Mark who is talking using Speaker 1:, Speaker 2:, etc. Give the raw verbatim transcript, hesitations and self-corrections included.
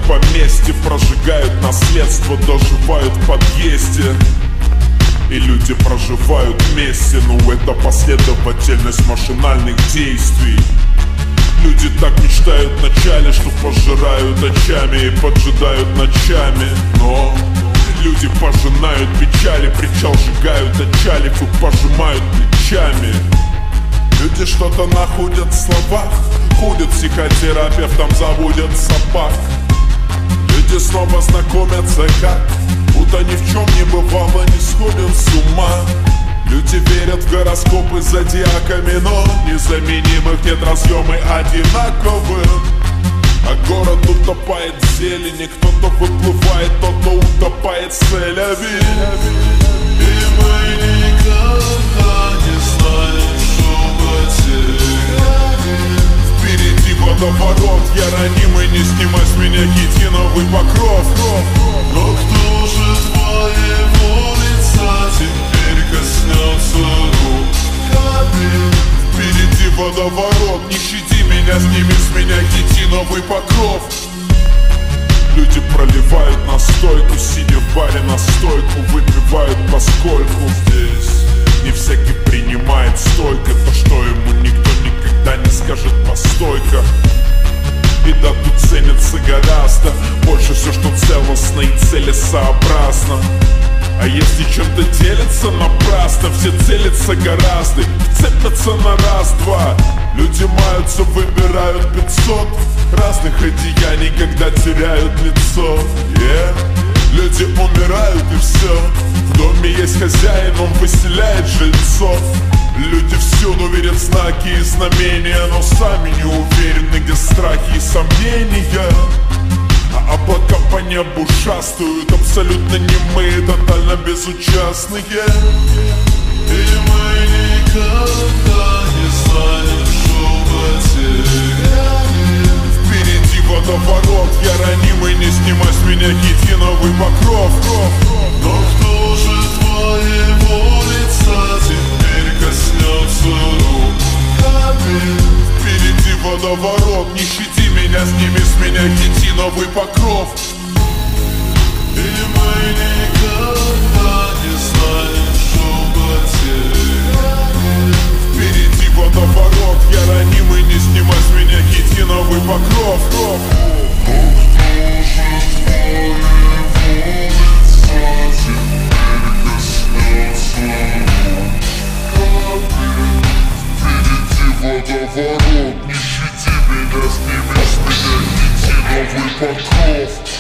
Speaker 1: поместье, прожигают наследство, доживают в подъезде. И люди проживают вместе, но это последовательность машинальных действий. Люди так мечтают вначале, что пожирают очами и поджидают ночами. Но люди пожинают печали, причал сжигают отчалив и пожимают плечами. Люди что-то находят в словах, ходят психотерапевтом, заводят собак. Люди снова знакомятся как, будто ни в чем не бывало, не сходят с ума. Люди верят в гороскопы с зодиаками, но незаменимых нет, разъемы одинаковы. А город утопает в зелени, кто-то выплывает, кто-то утопает в Тель-Авиве.
Speaker 2: И мы никогда не знаем, что потеряли.
Speaker 1: Впереди водоворот, я ранимый, не снимай с меня хитиновый покров.
Speaker 2: Но кто же твоего лица теперь коснется руками?
Speaker 1: Впереди водоворот, не щади меня, сними с меня хитиновый покров. Люди проливают настойку, сидя в баре на стойку, выпивают поскольку здесь не всякий принимает стойко то, что ему никто никогда не скажет постой-ка. И да, тут ценится гораздо больше все, что целостно и целесообразно. А если чем-то делятся напрасно, все целятся гораздо, цепятся на раз-два. Люди маются, выбирают пятьсот разных одеяний, когда теряют лицо. yeah. Люди умирают и все. В доме есть хозяин, он выселяет жильцов. Люди всюду видят знаки и знамения, но сами не уверены, где страхи и сомнения. А облака по небу шастают, абсолютно немые, тотально безучастные.
Speaker 2: И мы никогда не знаем, что потеряли.
Speaker 1: Впереди водоворот, я ранимый, не снимай с меня хитиновый покров.
Speaker 2: Но кто же твоего лица теперь коснется руками?
Speaker 1: Впереди водоворот, не щади меня, сними с меня хитиновый покров.
Speaker 2: И мы никогда не знаем, что потеряли.
Speaker 1: Впереди водоворот, я ранимый, не снимай с меня хитиновый покров.
Speaker 2: Водоворот, не щади меня, сними с меня хитиновый покров.